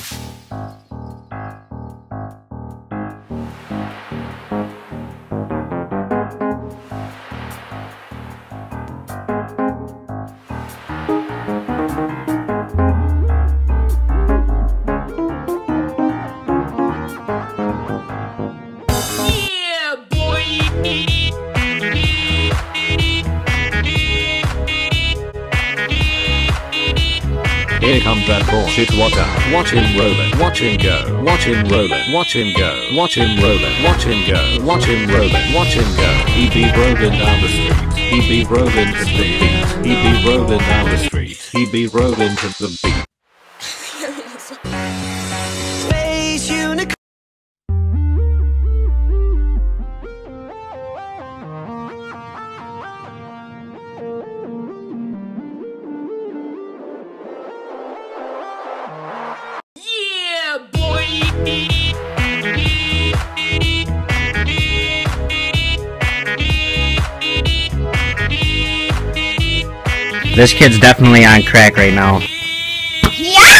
Here comes that bullshit water. Watch him roll it, watch him go, watch him roll it, watch him go, watch him roll it, watch him go, watch him roll it, watch him go. He be rolling down the street, he be rolling to the beat, he be rolling down the street, he be rolling to the beat. Space unicorn. This kid's definitely on crack right now. Yeah!